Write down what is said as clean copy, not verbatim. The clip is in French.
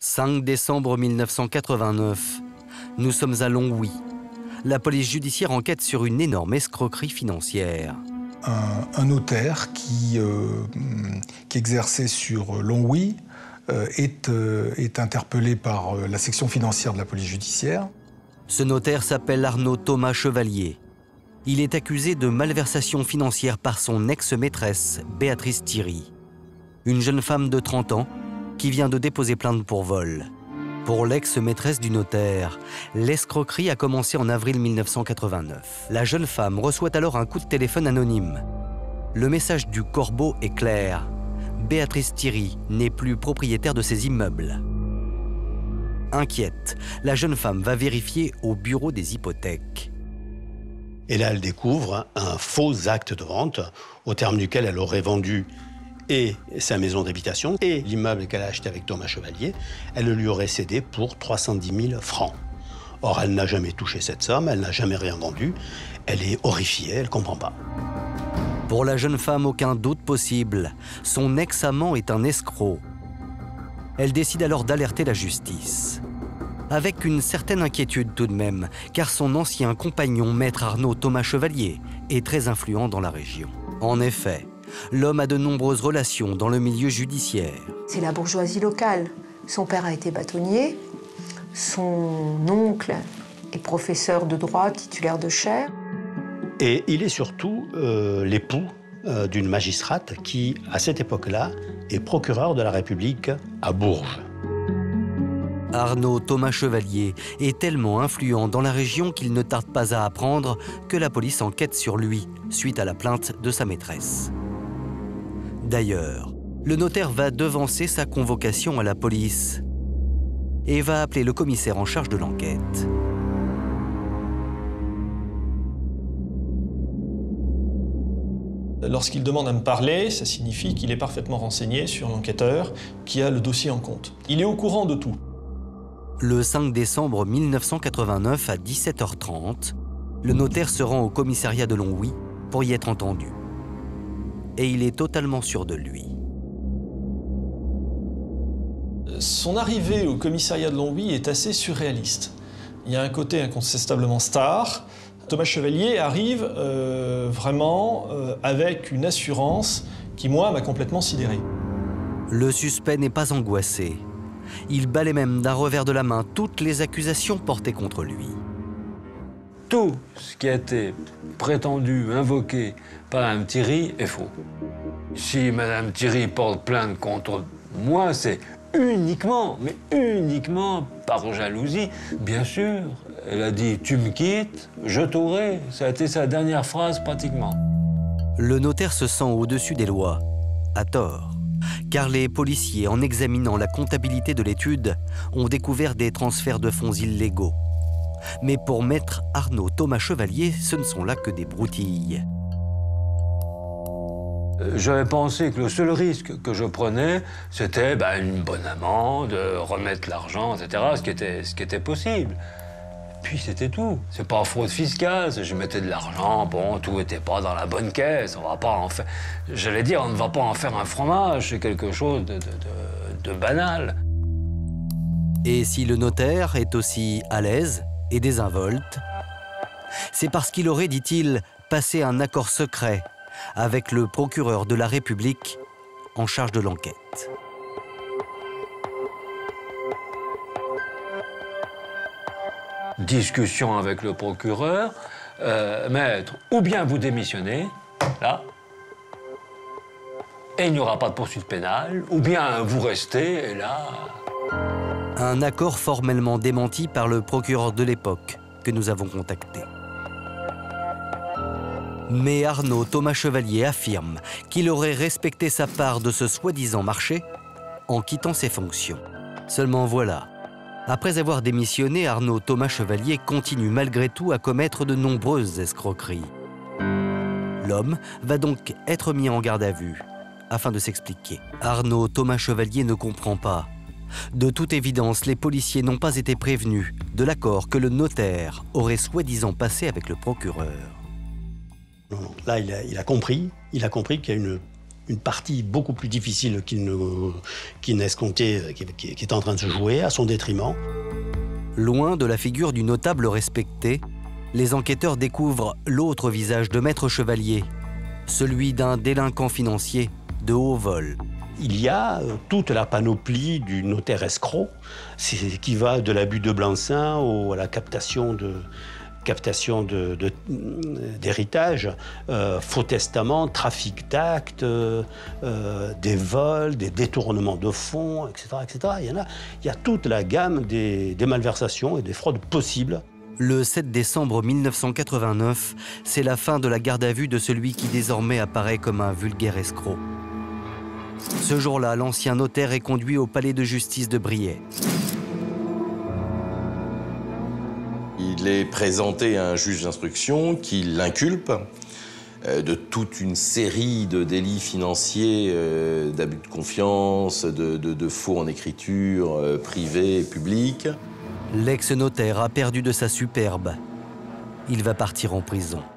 5 décembre 1989. Nous sommes à Longwy. La police judiciaire enquête sur une énorme escroquerie financière. Un notaire qui exerçait sur Longwy est interpellé par la section financière de la police judiciaire. Ce notaire s'appelle Arnaud Thomas Chevalier. Il est accusé de malversation financière par son ex-maîtresse, Béatrice Thierry. Une jeune femme de 30 ans qui vient de déposer plainte pour vol. Pour l'ex-maîtresse du notaire, l'escroquerie a commencé en avril 1989. La jeune femme reçoit alors un coup de téléphone anonyme. Le message du corbeau est clair. Béatrice Thierry n'est plus propriétaire de ses immeubles. Inquiète, la jeune femme va vérifier au bureau des hypothèques. Et là, elle découvre un faux acte de vente au terme duquel elle aurait vendu et sa maison d'habitation et l'immeuble qu'elle a acheté avec Thomas Chevalier, elle le lui aurait cédé pour 310 000 francs. Or, elle n'a jamais touché cette somme, elle n'a jamais rien vendu. Elle est horrifiée, elle ne comprend pas. Pour la jeune femme, aucun doute possible. Son ex-amant est un escroc. Elle décide alors d'alerter la justice. Avec une certaine inquiétude tout de même, car son ancien compagnon, maître Arnaud Thomas Chevalier, est très influent dans la région. En effet, l'homme a de nombreuses relations dans le milieu judiciaire. C'est la bourgeoisie locale. Son père a été bâtonnier, son oncle est professeur de droit, titulaire de chaire. Et il est surtout l'époux d'une magistrate qui, à cette époque-là, est procureur de la République à Bourges. Arnaud Thomas Chevalier est tellement influent dans la région qu'il ne tarde pas à apprendre que la police enquête sur lui suite à la plainte de sa maîtresse. D'ailleurs, le notaire va devancer sa convocation à la police et va appeler le commissaire en charge de l'enquête. Lorsqu'il demande à me parler, ça signifie qu'il est parfaitement renseigné sur l'enquêteur qui a le dossier en compte. Il est au courant de tout. Le 5 décembre 1989 à 17h30, le notaire se rend au commissariat de Longwy pour y être entendu. Et il est totalement sûr de lui. Son arrivée au commissariat de Longwy est assez surréaliste. Il y a un côté incontestablement star. Thomas Chevalier arrive vraiment avec une assurance qui, moi, m'a complètement sidéré. Le suspect n'est pas angoissé. Il balaie même d'un revers de la main toutes les accusations portées contre lui. Tout ce qui a été prétendu, invoqué par Mme Thierry est faux. Si Mme Thierry porte plainte contre moi, c'est uniquement, mais uniquement par jalousie. Bien sûr, elle a dit « tu me quittes, je t'aurai ». Ça a été sa dernière phrase pratiquement. Le notaire se sent au-dessus des lois, à tort. Car les policiers, en examinant la comptabilité de l'étude, ont découvert des transferts de fonds illégaux. Mais pour maître Arnaud Thomas Chevalier, ce ne sont là que des broutilles. J'avais pensé que le seul risque que je prenais, c'était une bonne amende, remettre l'argent, etc., ce qui était possible. Puis c'était tout. C'est pas fraude fiscale, je mettais de l'argent, bon, tout était pas dans la bonne caisse, on va pas en faire... J'allais dire, on ne va pas en faire un fromage, c'est quelque chose de banal. Et si le notaire est aussi à l'aise et désinvolte, c'est parce qu'il aurait, dit-il, passé un accord secret avec le procureur de la République en charge de l'enquête. Discussion avec le procureur, maître, ou bien vous démissionnez, là, et il n'y aura pas de poursuite pénale, ou bien vous restez, et là... Un accord formellement démenti par le procureur de l'époque que nous avons contacté. Mais Arnaud Thomas Chevalier affirme qu'il aurait respecté sa part de ce soi-disant marché en quittant ses fonctions. Seulement voilà, après avoir démissionné, Arnaud Thomas Chevalier continue malgré tout à commettre de nombreuses escroqueries. L'homme va donc être mis en garde à vue afin de s'expliquer. Arnaud Thomas Chevalier ne comprend pas. De toute évidence, les policiers n'ont pas été prévenus de l'accord que le notaire aurait soi-disant passé avec le procureur. Non, là, il a compris qu'il y a une une partie beaucoup plus difficile qu'il n'escomptait, qui est en train de se jouer à son détriment. Loin de la figure du notable respecté, les enquêteurs découvrent l'autre visage de Maître Chevalier, celui d'un délinquant financier de haut vol. Il y a toute la panoplie du notaire escroc, qui va de l'abus de blanc-seing à la captation d'héritage, faux testament, trafic d'actes, des vols, des détournements de fonds, etc., etc. Il y a toute la gamme des malversations et des fraudes possibles. Le 7 décembre 1989, c'est la fin de la garde à vue de celui qui désormais apparaît comme un vulgaire escroc. Ce jour-là, l'ancien notaire est conduit au palais de justice de Briey. Il est présenté à un juge d'instruction qui l'inculpe de toute une série de délits financiers, d'abus de confiance, de faux en écriture privée et publique. L'ex-notaire a perdu de sa superbe. Il va partir en prison.